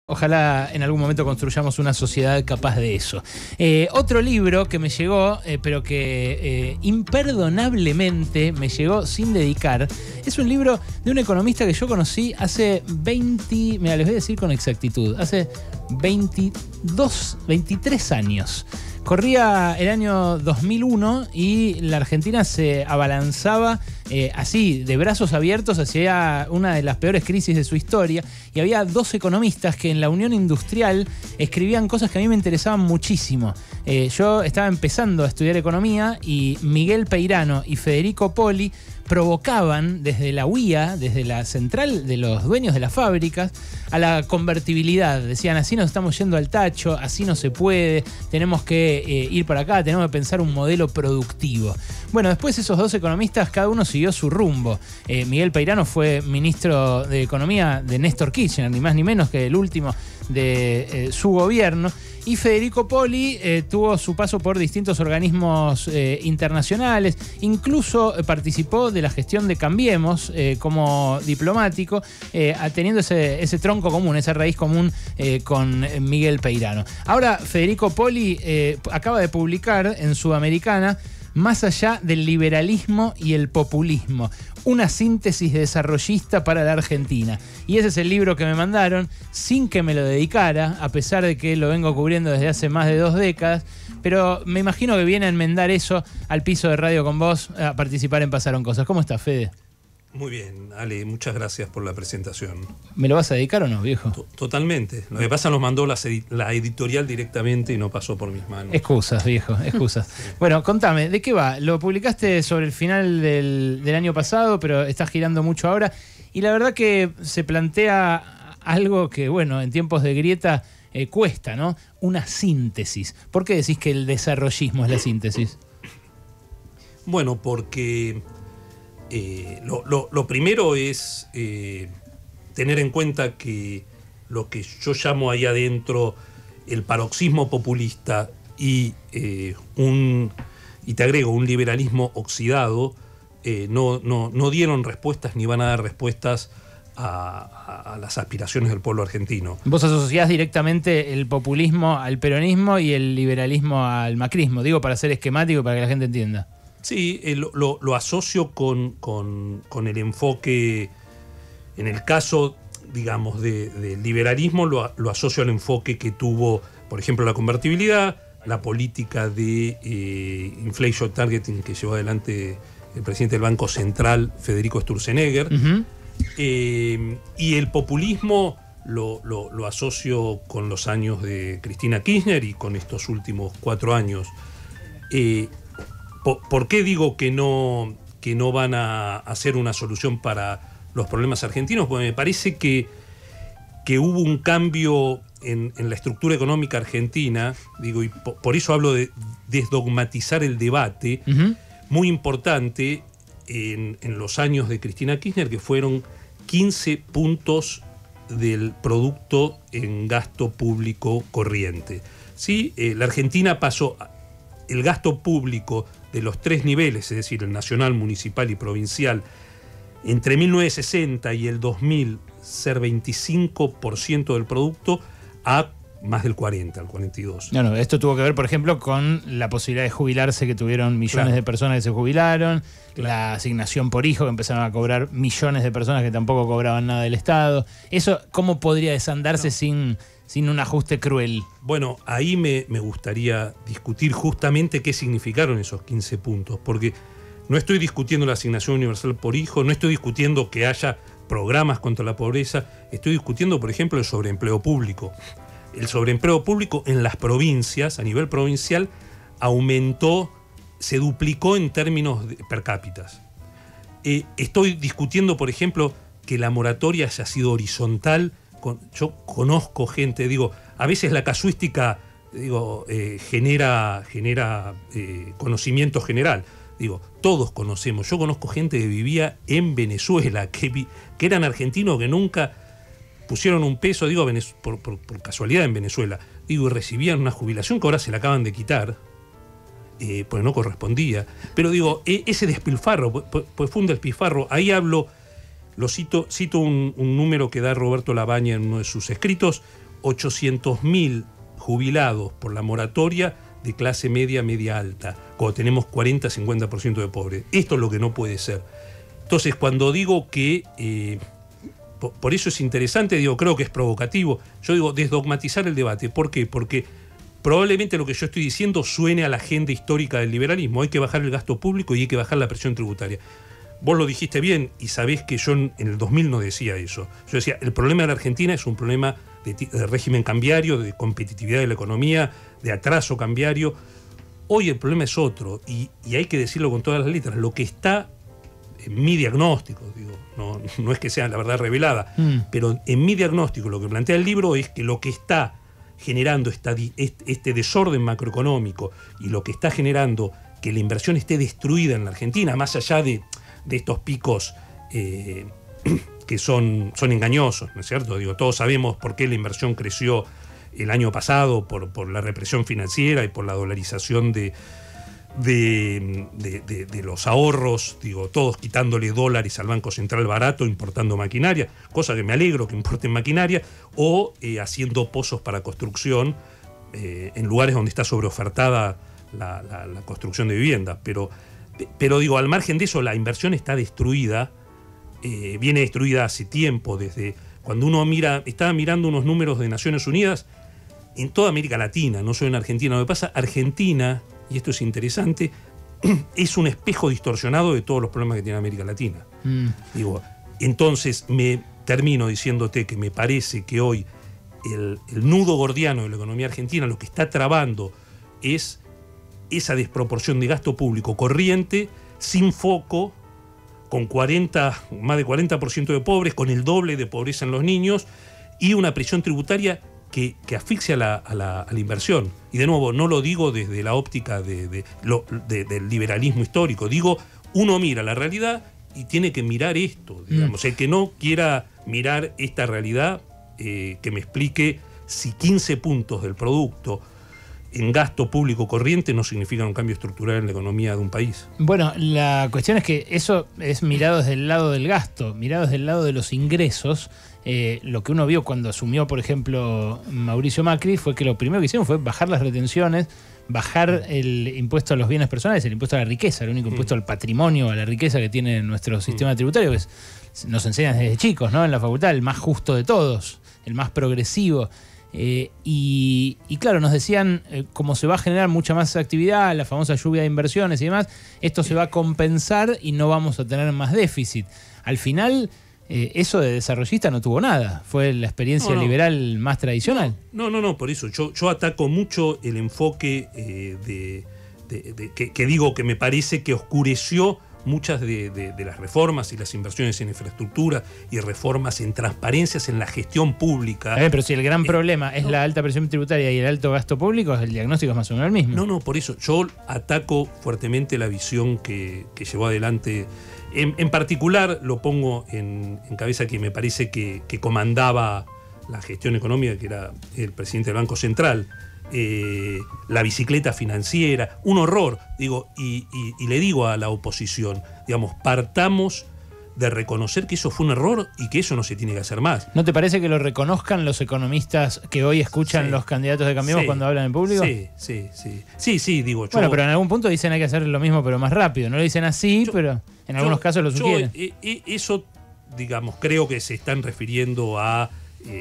Ojalá en algún momento construyamos una sociedad capaz de eso. Otro libro que me llegó, pero que imperdonablemente me llegó sin dedicar, es un libro de un economista que yo conocí hace 20, mira, les voy a decir con exactitud, hace 23 años. Corría el año 2001 y la Argentina se abalanzaba así, de brazos abiertos hacia una de las peores crisis de su historia, y había dos economistas que en la Unión Industrial escribían cosas que a mí me interesaban muchísimo. Yo estaba empezando a estudiar economía y Miguel Peirano y Federico Poli provocaban desde la UIA, desde la central de los dueños de las fábricas, a la convertibilidad. Decían, así nos estamos yendo al tacho, así no se puede, tenemos que ir para acá, tenemos que pensar un modelo productivo. Bueno, después esos dos economistas, cada uno siguió su rumbo. Miguel Peirano fue ministro de Economía de Néstor Kirchner, ni más ni menos que el último de su gobierno. Y Federico Poli tuvo su paso por distintos organismos internacionales, incluso participó de la gestión de Cambiemos como diplomático, teniendo ese tronco común, esa raíz común con Miguel Peirano. Ahora Federico Poli acaba de publicar en Sudamericana Más allá del liberalismo y el populismo, una síntesis desarrollista para la Argentina. Y ese es el libro que me mandaron, sin que me lo dedicara, a pesar de que lo vengo cubriendo desde hace más de 2 décadas, pero me imagino que viene a enmendar eso al piso de Radio con Vos, a participar en Pasaron Cosas. ¿Cómo estás, Fede? Muy bien, Ale, muchas gracias por la presentación. ¿Me lo vas a dedicar o no, viejo? Totalmente. Lo que pasa, nos mandó la editorial directamente y no pasó por mis manos. Excusas, viejo, excusas. Sí. Bueno, contame, ¿de qué va? Lo publicaste sobre el final del año pasado, pero estás girando mucho ahora. Y la verdad que se plantea algo que, bueno, en tiempos de grieta cuesta, ¿no? Una síntesis. ¿Por qué decís que el desarrollismo es la síntesis? Bueno, porque... lo primero es tener en cuenta que lo que yo llamo ahí adentro el paroxismo populista y te agrego un liberalismo oxidado no dieron respuestas ni van a dar respuestas a las aspiraciones del pueblo argentino. Vos asociás directamente el populismo al peronismo y el liberalismo al macrismo, digo para ser esquemático y para que la gente entienda. Sí, lo asocio con el enfoque, en el caso, digamos, del liberalismo, lo asocio al enfoque que tuvo, por ejemplo, la convertibilidad, la política de inflation targeting que llevó adelante el presidente del Banco Central, Federico Sturzenegger, y el populismo lo asocio con los años de Cristina Kirchner y con estos últimos 4 años. ¿Por qué digo que no van a hacer una solución para los problemas argentinos? Porque me parece que hubo un cambio en la estructura económica argentina, digo, y por eso hablo de desdogmatizar el debate, muy importante en los años de Cristina Kirchner, que fueron 15 puntos del producto en gasto público corriente. ¿Sí? La Argentina pasó el gasto público de los 3 niveles, es decir, el nacional, municipal y provincial, entre 1960 y el 2000 ser 25% del producto a más del 40, al 42. No, esto tuvo que ver, por ejemplo, con la posibilidad de jubilarse que tuvieron millones de personas que se jubilaron, la asignación por hijo que empezaron a cobrar millones de personas que tampoco cobraban nada del Estado. Eso, ¿cómo podría desandarse sin un ajuste cruel? Bueno, ahí me gustaría discutir justamente qué significaron esos 15 puntos, porque no estoy discutiendo la asignación universal por hijo, no estoy discutiendo que haya programas contra la pobreza, estoy discutiendo, por ejemplo, el sobreempleo público. El sobreempleo público en las provincias, a nivel provincial, aumentó, se duplicó en términos per cápita. Estoy discutiendo, por ejemplo, que la moratoria haya sido horizontal. Yo conozco gente, digo, a veces la casuística, digo, genera conocimiento general. Digo, todos conocemos. Yo conozco gente que vivía en Venezuela, que eran argentinos que nunca pusieron un peso, digo, por casualidad en Venezuela, digo, y recibían una jubilación que ahora se la acaban de quitar, porque no correspondía. Pero digo, ese despilfarro, pues fue un despilfarro. Ahí hablo, cito un número que da Roberto Labaña en uno de sus escritos, 800.000 jubilados por la moratoria de clase media, media alta, cuando tenemos 40-50% de pobres. Esto es lo que no puede ser. Entonces, cuando digo que, por eso es interesante, digo, creo que es provocativo, yo digo desdogmatizar el debate. ¿Por qué? Porque probablemente lo que yo estoy diciendo suene a la agenda histórica del liberalismo. Hay que bajar el gasto público y hay que bajar la presión tributaria. Vos lo dijiste bien y sabés que yo en el 2000 no decía eso. Yo decía, el problema de la Argentina es un problema de régimen cambiario, de competitividad de la economía, de atraso cambiario. Hoy el problema es otro y hay que decirlo con todas las letras. Lo que está en mi diagnóstico, digo, no es que sea la verdad revelada, pero en mi diagnóstico lo que plantea el libro es que lo que está generando este desorden macroeconómico y lo que está generando que la inversión esté destruida en la Argentina, más allá de estos picos que son engañosos, ¿no es cierto? Digo, todos sabemos por qué la inversión creció el año pasado, por la represión financiera y por la dolarización de los ahorros, digo, todos quitándole dólares al Banco Central barato, importando maquinaria, cosa que me alegro que importen maquinaria, o haciendo pozos para construcción en lugares donde está sobreofertada la construcción de viviendas. Pero digo, al margen de eso, la inversión está destruida, viene destruida hace tiempo, desde cuando uno estaba mirando unos números de Naciones Unidas en toda América Latina, no solo en Argentina. Lo que pasa, Argentina, y esto es interesante, es un espejo distorsionado de todos los problemas que tiene América Latina. Digo, entonces me termino diciéndote que me parece que hoy el nudo gordiano de la economía argentina, lo que está trabando es esa desproporción de gasto público corriente, sin foco, con más de 40% de pobres, con el doble de pobreza en los niños y una presión tributaria que asfixia a la inversión. Y de nuevo, no lo digo desde la óptica del liberalismo histórico, digo, uno mira la realidad y tiene que mirar esto, digamos. El que no quiera mirar esta realidad, que me explique si 15 puntos del producto en gasto público corriente no significan un cambio estructural en la economía de un país. Bueno, la cuestión es que eso es mirado desde el lado del gasto, mirado desde el lado de los ingresos. Lo que uno vio cuando asumió, por ejemplo, Mauricio Macri, fue que lo primero que hicieron fue bajar las retenciones, bajar el impuesto a los bienes personales, el impuesto a la riqueza, el único impuesto al patrimonio, a la riqueza que tiene nuestro sistema tributario, que nos enseñan desde chicos, ¿no? En la facultad, el más justo de todos, el más progresivo. Y claro, nos decían, como se va a generar mucha más actividad, la famosa lluvia de inversiones y demás, esto se va a compensar y no vamos a tener más déficit. Al final, eso de desarrollista no tuvo nada, fue la experiencia liberal más tradicional. No, por eso yo ataco mucho el enfoque que digo que me parece que oscureció muchas de las reformas y las inversiones en infraestructura y reformas en transparencias en la gestión pública. Pero si el gran problema es la alta presión tributaria y el alto gasto público, el diagnóstico es más o menos el mismo. No, por eso yo ataco fuertemente la visión que llevó adelante. En particular lo pongo en cabeza que me parece que comandaba la gestión económica, que era el presidente del Banco Central. La bicicleta financiera, un horror, digo, y le digo a la oposición, digamos, partamos de reconocer que eso fue un error y que eso no se tiene que hacer más. ¿No te parece que lo reconozcan los economistas que hoy escuchan los candidatos de Cambiemos cuando hablan en público? Sí, digo yo. Bueno, pero en algún punto dicen hay que hacer lo mismo pero más rápido, no lo dicen así, pero en algunos casos lo sugieren. Eso, digamos, creo que se están refiriendo a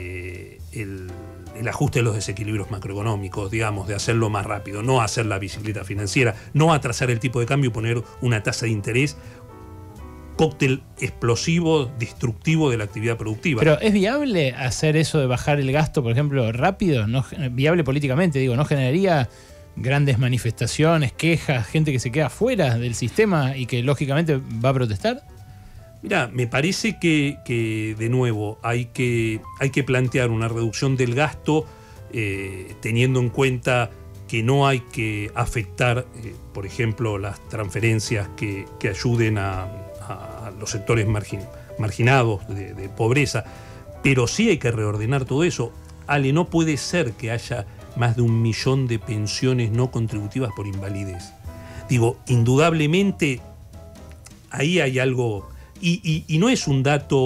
el ajuste de los desequilibrios macroeconómicos, digamos, de hacerlo más rápido, no hacer la bicicleta financiera, no atrasar el tipo de cambio y poner una tasa de interés, cóctel explosivo, destructivo de la actividad productiva. Pero ¿es viable hacer eso de bajar el gasto, por ejemplo, rápido? ¿No viable políticamente? Digo, ¿no generaría grandes manifestaciones, quejas, gente que se queda fuera del sistema y que lógicamente va a protestar? Mirá, me parece que de nuevo hay que plantear una reducción del gasto teniendo en cuenta que no hay que afectar, por ejemplo, las transferencias que ayuden a los sectores marginados de pobreza, pero sí hay que reordenar todo eso. Ale, no puede ser que haya más de 1 millón de pensiones no contributivas por invalidez. Digo, indudablemente ahí hay algo. Y no es un dato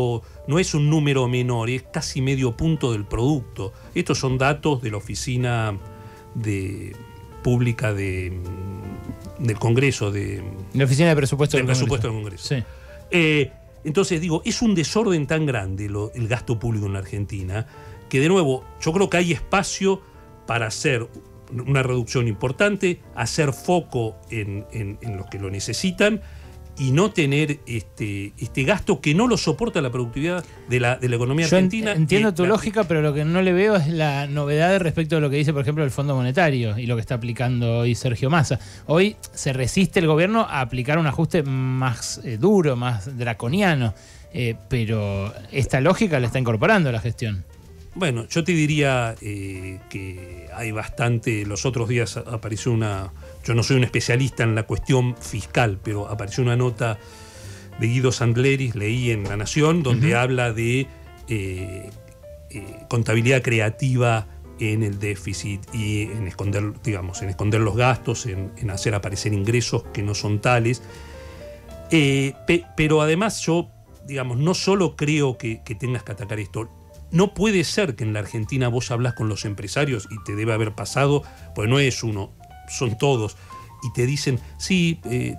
no es un número menor, es casi medio punto del producto. Estos son datos de la Oficina Pública del Congreso. La Oficina de Presupuesto del Congreso. Sí. Entonces digo, es un desorden tan grande el gasto público en la Argentina, que de nuevo, yo creo que hay espacio para hacer una reducción importante, hacer foco en los que lo necesitan y no tener este gasto que no lo soporta la productividad de la economía argentina. Entiendo tu lógica, pero lo que no le veo es la novedad respecto a lo que dice, por ejemplo, el Fondo Monetario y lo que está aplicando hoy Sergio Massa. Hoy se resiste el gobierno a aplicar un ajuste más duro, más draconiano, pero esta lógica la está incorporando la gestión. Bueno, yo te diría que hay bastante. Los otros días apareció yo no soy un especialista en la cuestión fiscal, pero apareció una nota de Guido Sandleris, leí en La Nación, donde habla de contabilidad creativa en el déficit y en esconder, en esconder los gastos, en hacer aparecer ingresos que no son tales. Pero además yo, no solo creo que tengas que atacar esto. No puede ser que en la Argentina vos hablás con los empresarios, y te debe haber pasado, pues no es uno, son todos, y te dicen, sí,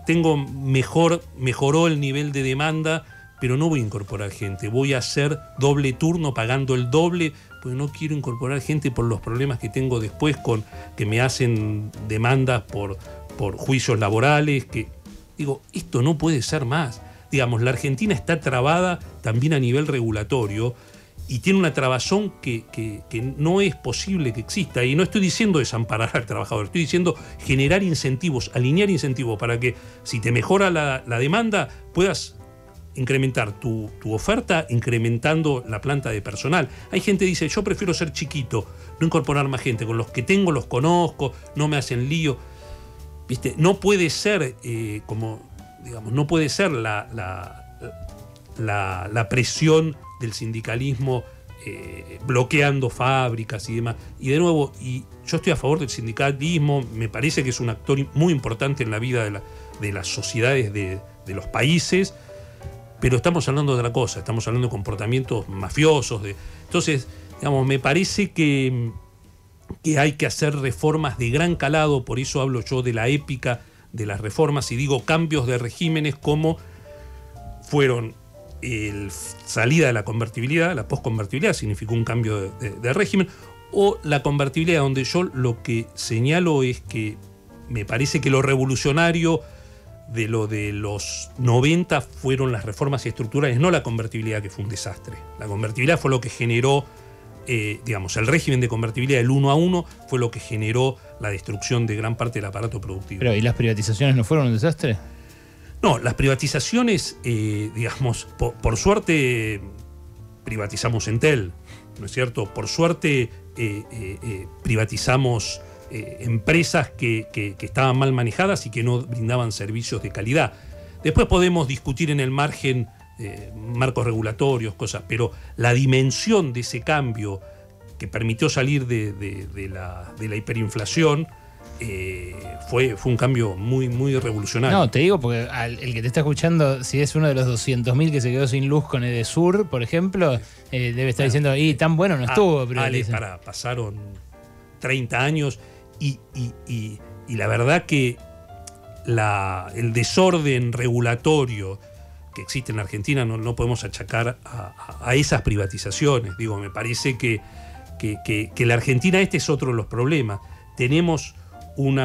mejoró el nivel de demanda, pero no voy a incorporar gente, voy a hacer doble turno pagando el doble, pues no quiero incorporar gente por los problemas que tengo después que me hacen demandas por juicios laborales, esto no puede ser más. La Argentina está trabada también a nivel regulatorio, y tiene una trabazón que no es posible que exista. Y no estoy diciendo desamparar al trabajador, estoy diciendo generar incentivos, alinear incentivos para que si te mejora la demanda puedas incrementar tu oferta incrementando la planta de personal. Hay gente que dice, yo prefiero ser chiquito, no incorporar más gente, con los que tengo los conozco, no me hacen lío. ¿Viste? No puede ser no puede ser la presión del sindicalismo bloqueando fábricas y demás. Y de nuevo, yo estoy a favor del sindicalismo, me parece que es un actor muy importante en la vida de las sociedades de los países, pero estamos hablando de otra cosa, estamos hablando de comportamientos mafiosos. Entonces, me parece que hay que hacer reformas de gran calado, por eso hablo yo de la épica de las reformas y digo cambios de regímenes como fueron salida de la convertibilidad. La posconvertibilidad significó un cambio de régimen, o la convertibilidad, donde yo lo que señalo es que me parece que lo revolucionario de los 90 fueron las reformas estructurales, no la convertibilidad, que fue un desastre. La convertibilidad fue lo que generó, el régimen de convertibilidad del 1 a 1 fue lo que generó la destrucción de gran parte del aparato productivo. Pero, ¿y las privatizaciones no fueron un desastre? No, las privatizaciones, por suerte privatizamos Entel, ¿no es cierto? Por suerte privatizamos empresas que estaban mal manejadas y que no brindaban servicios de calidad. Después podemos discutir en el margen marcos regulatorios, cosas, pero la dimensión de ese cambio que permitió salir de la hiperinflación fue un cambio muy, muy revolucionario. No, te digo porque el que te está escuchando, si es uno de los 200.000 que se quedó sin luz con Edesur, por ejemplo, debe estar diciendo, tan bueno no estuvo. Pero pasaron 30 años y la verdad que el desorden regulatorio que existe en la Argentina no podemos achacar a esas privatizaciones. Me parece que la Argentina, este es otro de los problemas. Tenemos un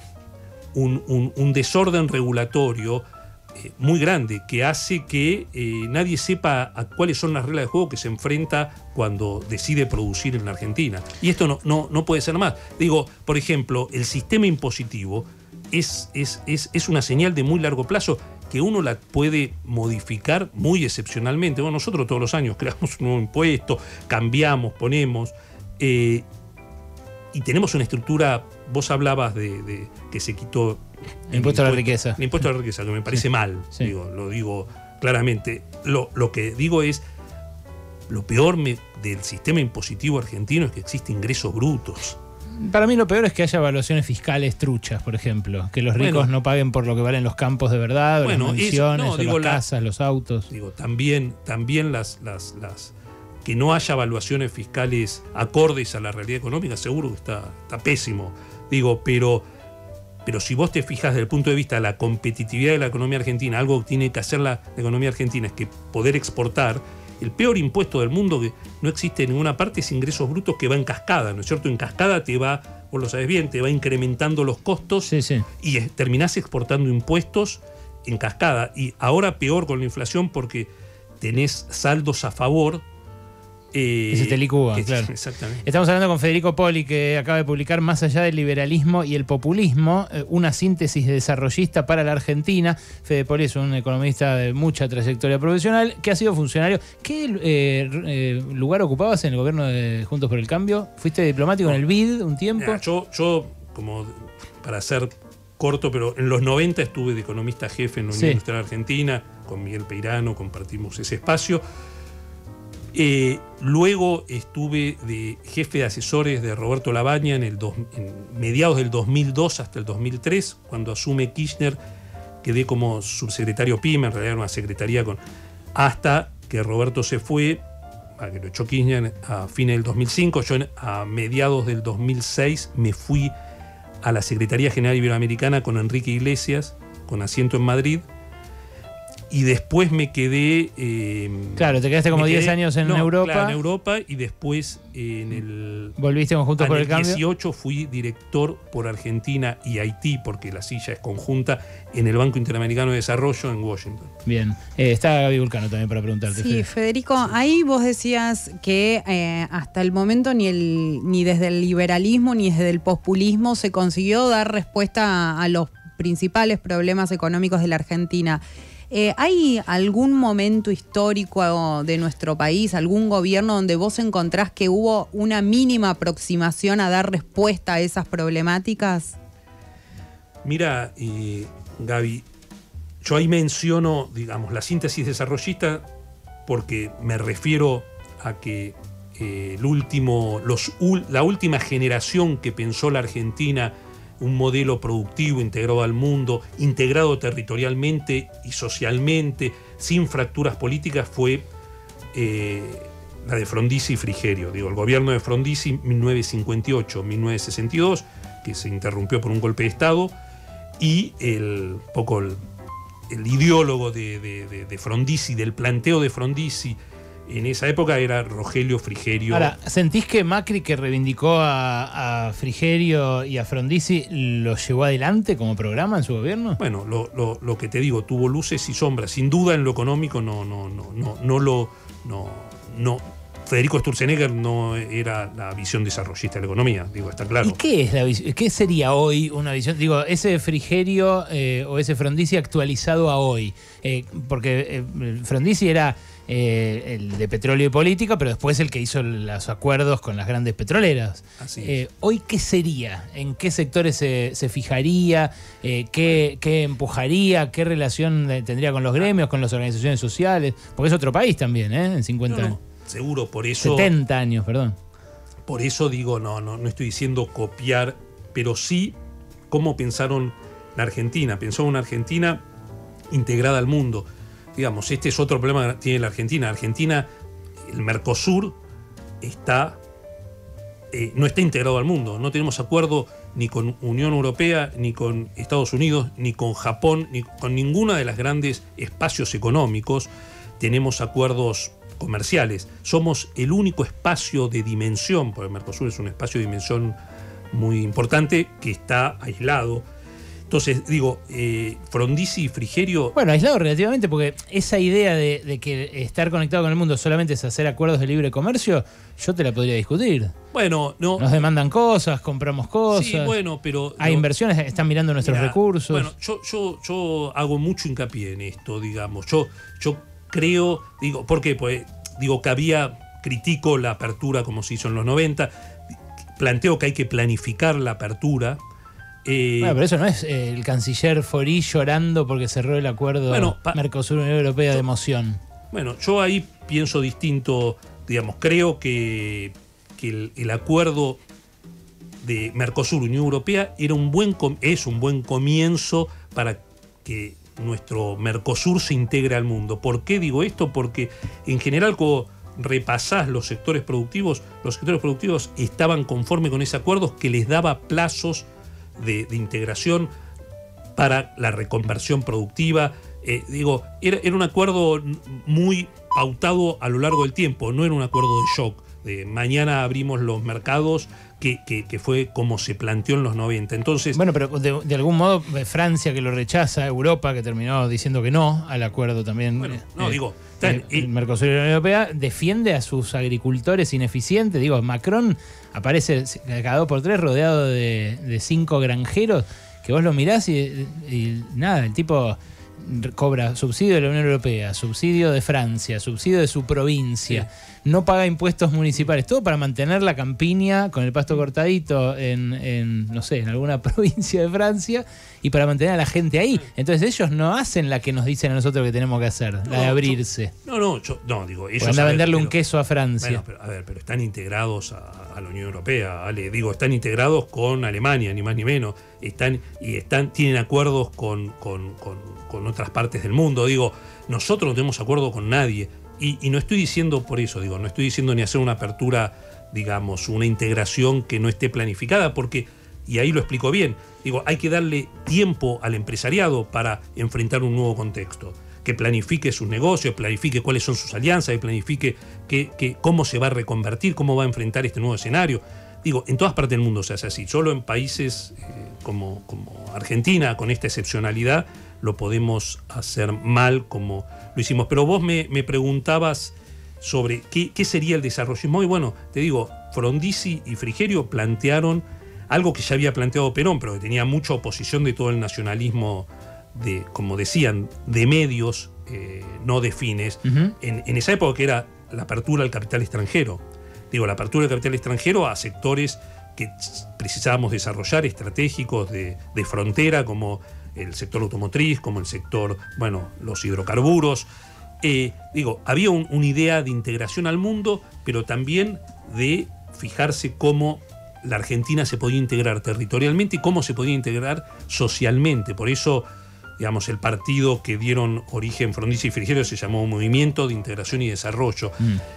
desorden regulatorio muy grande que hace que nadie sepa a cuáles son las reglas de juego que se enfrenta cuando decide producir en la Argentina. Y esto no puede ser más. Por ejemplo, el sistema impositivo es una señal de muy largo plazo que uno la puede modificar muy excepcionalmente. Nosotros todos los años creamos un nuevo impuesto, cambiamos, ponemos, y tenemos una estructura. Vos hablabas de que se quitó el impuesto a la riqueza. El impuesto a la riqueza, que me parece mal, sí. Lo digo claramente. Lo que digo es, lo peor del sistema impositivo argentino es que existen ingresos brutos. Para mí lo peor es que haya evaluaciones fiscales truchas, por ejemplo. Que los ricos no paguen por lo que valen los campos de verdad, o las mansiones, o las casas, los autos. Digo, también las que no haya evaluaciones fiscales acordes a la realidad económica, seguro que está pésimo. Digo, pero si vos te fijas desde el punto de vista de la competitividad de la economía argentina, algo que tiene que hacer la economía argentina es que poder exportar. El peor impuesto del mundo que no existe en ninguna parte es ingresos brutos, que va en cascada, ¿no es cierto? En cascada te va, vos lo sabes bien, te va incrementando los costos y terminás exportando impuestos en cascada. Y ahora peor con la inflación porque tenés saldos a favor. Y se te licúa, claro. Exactamente. Estamos hablando con Federico Poli, que acaba de publicar Más allá del liberalismo y el populismo, una síntesis desarrollista para la Argentina. Fede Poli es un economista de mucha trayectoria profesional, que ha sido funcionario. ¿Qué lugar ocupabas en el gobierno de Juntos por el Cambio? ¿Fuiste diplomático en el BID un tiempo? Mira, yo, como para ser corto, pero en los 90 estuve de economista jefe en la Unión Industrial Argentina, con Miguel Peirano, compartimos ese espacio. Luego estuve de jefe de asesores de Roberto Labaña en mediados del 2002 hasta el 2003, cuando asume Kirchner, quedé como subsecretario PYME, en realidad era una secretaría hasta que Roberto se fue, que lo echó Kirchner a fines del 2005. Yo a mediados del 2006 me fui a la Secretaría General Iberoamericana con Enrique Iglesias, con asiento en Madrid. Y después me quedé... claro, te quedaste como 10 años en Europa. Claro, en Europa, y después en el... ¿Volviste con Juntos por el Cambio? En el 18 fui director por Argentina y Haití, porque la silla es conjunta, en el Banco Interamericano de Desarrollo en Washington. Bien. Está Gaby Vulcano también para preguntarte. Sí, Federico, ahí vos decías que hasta el momento ni desde el liberalismo ni desde el populismo se consiguió dar respuesta a los principales problemas económicos de la Argentina. ¿Hay algún momento histórico de nuestro país, algún gobierno donde vos encontrás que hubo una mínima aproximación a dar respuesta a esas problemáticas? Mira, Gaby, yo ahí menciono, digamos, la síntesis desarrollista porque me refiero a que la última generación que pensó la Argentina un modelo productivo integrado al mundo, integrado territorialmente y socialmente, sin fracturas políticas, fue la de Frondizi y Frigerio. Digo, el gobierno de Frondizi, 1958-1962, que se interrumpió por un golpe de Estado, y el ideólogo de Frondizi, del planteo de Frondizi, en esa época era Rogelio Frigerio. Ahora, ¿sentís que Macri, que reivindicó a Frigerio y a Frondizi, lo llevó adelante como programa en su gobierno? Bueno, lo que te digo, tuvo luces y sombras. Sin duda en lo económico Federico Sturzenegger no era la visión desarrollista de la economía, digo, está claro. ¿Y qué sería hoy una visión? Digo, ese Frigerio o ese Frondizi actualizado a hoy. Porque Frondizi era el de petróleo y política, pero después el que hizo los acuerdos con las grandes petroleras. Así es. ¿Hoy qué sería? ¿En qué sectores se fijaría? ¿Qué empujaría? ¿Qué relación tendría con los gremios, con las organizaciones sociales? Porque es otro país también, en 50 años. Seguro, por eso... 70 años, perdón. Por eso digo, no estoy diciendo copiar, pero sí cómo pensaron la Argentina. Pensó una Argentina integrada al mundo. Digamos, este es otro problema que tiene la Argentina. Argentina, el Mercosur no está integrado al mundo. No tenemos acuerdo ni con Unión Europea, ni con Estados Unidos, ni con Japón, ni con ninguna de las grandes espacios económicos. Tenemos acuerdos comerciales. Somos el único espacio de dimensión, porque el Mercosur es un espacio de dimensión muy importante que está aislado. Entonces, digo, Frondizi y Frigerio... Bueno, aislado relativamente, porque esa idea de que estar conectado con el mundo solamente es hacer acuerdos de libre comercio, yo te la podría discutir. Bueno, no... Nos demandan cosas, compramos cosas. Sí, bueno, pero... Hay inversiones, están mirando nuestros recursos. Bueno, yo hago mucho hincapié en esto, digamos. Yo creo... Digo, ¿por qué? Pues, digo, critico la apertura como se hizo en los 90, planteo que hay que planificar la apertura. Bueno, pero eso no es el canciller Forì llorando porque cerró el acuerdo Mercosur-Unión Europea de emoción. Bueno, yo ahí pienso distinto, digamos, creo que el acuerdo de Mercosur-Unión Europea es un buen comienzo para que nuestro Mercosur se integre al mundo. ¿Por qué digo esto? Porque en general cuando repasás los sectores productivos estaban conformes con ese acuerdo que les daba plazos de integración para la reconversión productiva. Era un acuerdo muy pautado a lo largo del tiempo, no era un acuerdo de shock, de mañana abrimos los mercados, que fue como se planteó en los 90. Entonces, bueno, pero de algún modo Francia que lo rechaza, Europa que terminó diciendo que no al acuerdo también. Bueno, el Mercosur y la Unión Europea defiende a sus agricultores ineficientes. Macron aparece cada 2 por 3 rodeado de 5 granjeros que vos lo mirás y nada, el tipo cobra subsidio de la Unión Europea, subsidio de Francia, subsidio de su provincia, no paga impuestos municipales, todo para mantener la campiña con el pasto cortadito en alguna provincia de Francia y para mantener a la gente ahí. Entonces ellos no hacen la que nos dicen a nosotros que tenemos que hacer, la de abrirse. Ellos a venderle un queso a Francia. Bueno, pero están integrados a la Unión Europea, Ale. Están integrados con Alemania, ni más ni menos. Tienen acuerdos con otras partes del mundo. Nosotros no tenemos acuerdo con nadie. Y no estoy diciendo por eso, no estoy diciendo ni hacer una apertura, una integración que no esté planificada, porque, y ahí lo explico bien, hay que darle tiempo al empresariado para enfrentar un nuevo contexto, que planifique sus negocios, planifique cuáles son sus alianzas, y planifique cómo se va a reconvertir, cómo va a enfrentar este nuevo escenario. En todas partes del mundo se hace así, solo en países como Argentina, con esta excepcionalidad, lo podemos hacer mal como lo hicimos. Pero vos me preguntabas sobre qué sería el desarrollismo. Y bueno, te digo, Frondizi y Frigerio plantearon algo que ya había planteado Perón, pero que tenía mucha oposición de todo el nacionalismo, como decían, de medios, no de fines, en esa época, que era la apertura al capital extranjero. La apertura del capital extranjero a sectores que precisábamos desarrollar, estratégicos de frontera, como el sector automotriz, como el sector, los hidrocarburos. Había una idea de integración al mundo, pero también de fijarse cómo la Argentina se podía integrar territorialmente y cómo se podía integrar socialmente. Por eso, el partido que dieron origen Frondizi y Frigerio se llamó Movimiento de Integración y Desarrollo.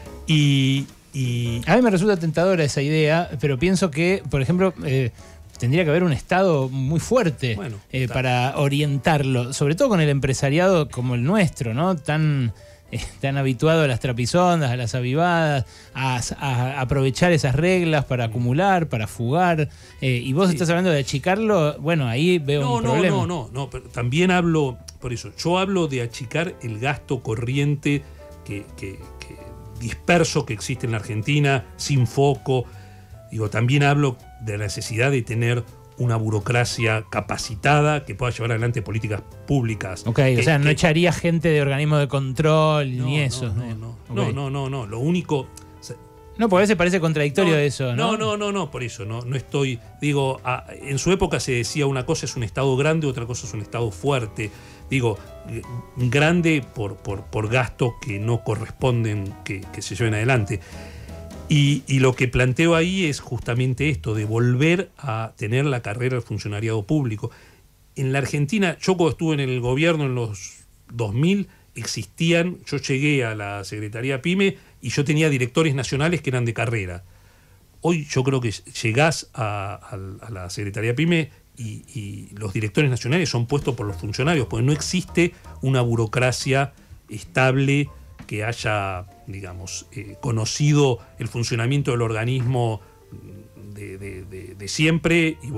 A mí me resulta tentadora esa idea, pero pienso que, por ejemplo, tendría que haber un Estado muy fuerte para orientarlo, sobre todo con el empresariado como el nuestro, ¿no? Tan habituado a las trapisondas, a las avivadas, a aprovechar esas reglas para acumular, para fugar. Y vos estás hablando de achicarlo, ahí veo un problema. No, pero también hablo, por eso, yo hablo de achicar el gasto corriente que disperso que existe en la Argentina, sin foco. También hablo de la necesidad de tener una burocracia capacitada que pueda llevar adelante políticas públicas. No echaría gente de organismos de control ni eso. No. Lo único... No, porque a veces parece contradictorio eso, ¿no? No, por eso, no estoy... en su época se decía una cosa es un Estado grande, otra cosa es un Estado fuerte. Grande por gastos que no corresponden que se lleven adelante. Y lo que planteo ahí es justamente esto, de volver a tener la carrera del funcionariado público. En la Argentina, yo cuando estuve en el gobierno en los 2000, yo llegué a la Secretaría PYME y yo tenía directores nacionales que eran de carrera. Hoy yo creo que llegás a la Secretaría PYME y los directores nacionales son puestos por los funcionarios, porque no existe una burocracia estable que haya, conocido el funcionamiento del organismo de siempre y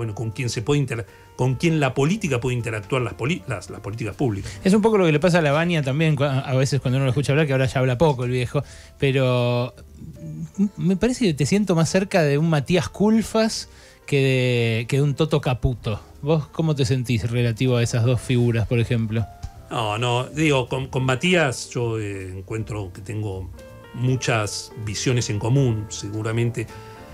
con quien la política puede interactuar las políticas públicas. Es un poco lo que le pasa a Lavagna también a veces cuando uno lo escucha hablar, que ahora ya habla poco el viejo, pero me parece que te siento más cerca de un Matías Culfas que de un Toto Caputo. ¿Vos cómo te sentís relativo a esas dos figuras, por ejemplo? Con Matías yo encuentro que tengo muchas visiones en común, seguramente,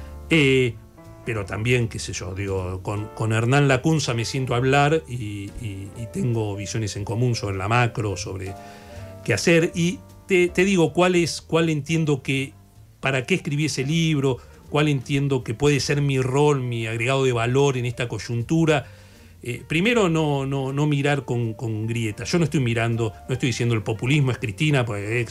pero también, con Hernán Lacunza me siento a hablar y tengo visiones en común sobre la macro, sobre qué hacer, y te digo cuál entiendo que, para qué escribí ese libro, cuál entiendo que puede ser mi rol, mi agregado de valor en esta coyuntura. Primero, no mirar con grietas. Yo no estoy diciendo el populismo es Cristina,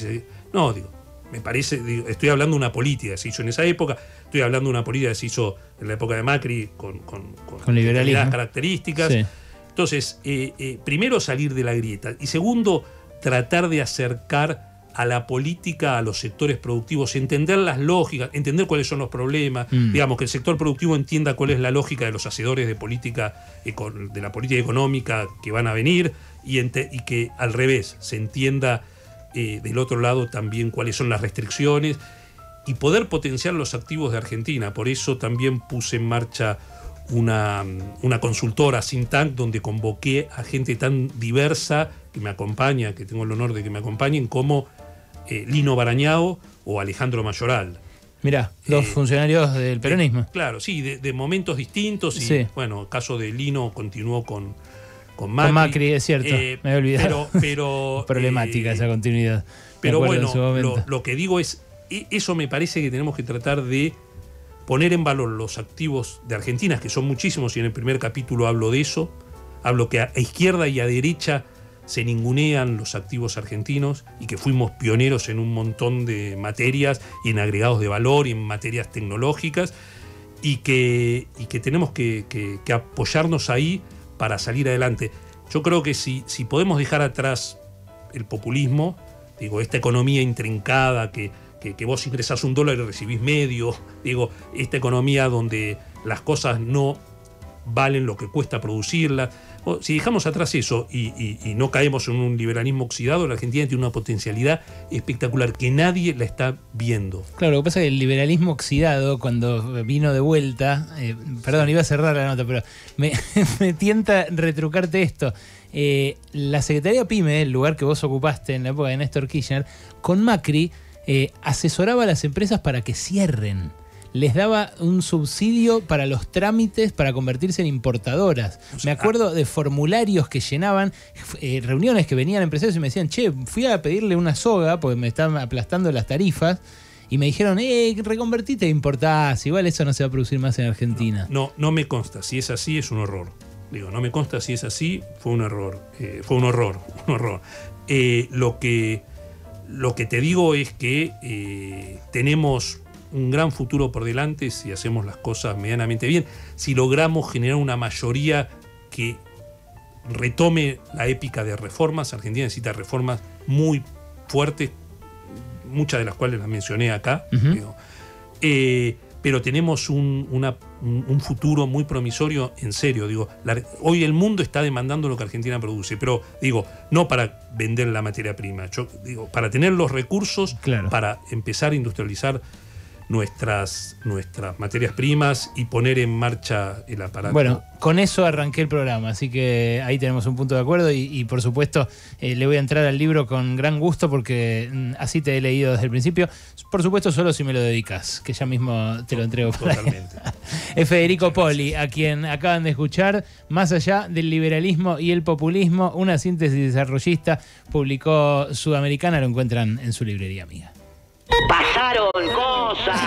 no, digo, me parece, estoy hablando de una política que se hizo en esa época, estoy hablando de una política que se hizo en la época de Macri con liberalismo, características. Sí. Entonces, primero salir de la grieta y segundo, tratar de acercar a la política a los sectores productivos, entender las lógicas, entender cuáles son los problemas, digamos, que el sector productivo entienda cuál es la lógica de los hacedores de política, de la política económica que van a venir y que al revés se entienda del otro lado también cuáles son las restricciones y poder potenciar los activos de Argentina. Por eso también puse en marcha una consultora think tank donde convoqué a gente tan diversa que me acompaña, que tengo el honor de que me acompañen, como Lino Barañao o Alejandro Mayoral. Mirá, dos funcionarios del peronismo. Claro, sí, de momentos distintos y sí. Bueno, el caso de Lino continuó con Macri. Con Macri, es cierto, me he olvidado. Pero problemática esa continuidad. Pero bueno, lo que digo es, eso me parece que tenemos que tratar de poner en valor los activos de Argentina, que son muchísimos, y en el primer capítulo hablo de eso. Hablo que a izquierda y a derecha se ningunean los activos argentinos y que fuimos pioneros en un montón de materias y en agregados de valor y en materias tecnológicas y que tenemos que apoyarnos ahí para salir adelante. Yo creo que si podemos dejar atrás el populismo, digo, esta economía intrincada que vos ingresás $1 y recibís medio, digo, esta economía donde las cosas no valen lo que cuesta producirlas. Si dejamos atrás eso y no caemos en un liberalismo oxidado, la Argentina tiene una potencialidad espectacular que nadie la está viendo. Claro, lo que pasa es que el liberalismo oxidado, cuando vino de vuelta, perdón, iba a cerrar la nota, pero me tienta retrucarte esto. La Secretaría PYME, el lugar que vos ocupaste en la época de Néstor Kirchner, con Macri asesoraba a las empresas para que cierren. Les daba un subsidio para los trámites para convertirse en importadoras. Me acuerdo de formularios que llenaban, reuniones que venían empresarios y me decían, che, fui a pedirle una soga porque me estaban aplastando las tarifas y me dijeron, reconvertite e importás, igual eso no se va a producir más en Argentina. No me consta, si es así es un horror. Digo, no me consta si es así, fue un error. Fue un horror. Lo que te digo es que tenemos un gran futuro por delante si hacemos las cosas medianamente bien, si logramos generar una mayoría que retome la épica de reformas. Argentina necesita reformas muy fuertes, muchas de las cuales las mencioné acá. Digo, pero tenemos un futuro muy promisorio, en serio. Digo, hoy el mundo está demandando lo que Argentina produce, pero digo, no para vender la materia prima, yo digo, para tener los recursos, claro, para empezar a industrializar nuestras materias primas y poner en marcha el aparato. Bueno, con eso arranqué el programa, así que ahí tenemos un punto de acuerdo y por supuesto le voy a entrar al libro con gran gusto porque así te he leído desde el principio. Por supuesto, solo si me lo dedicas, que ya mismo te lo entrego. Totalmente. Es Federico Poli, a quien acaban de escuchar. Más allá del liberalismo y el populismo, una síntesis desarrollista, publicó Sudamericana, lo encuentran en su librería amiga. Pasaron cosas.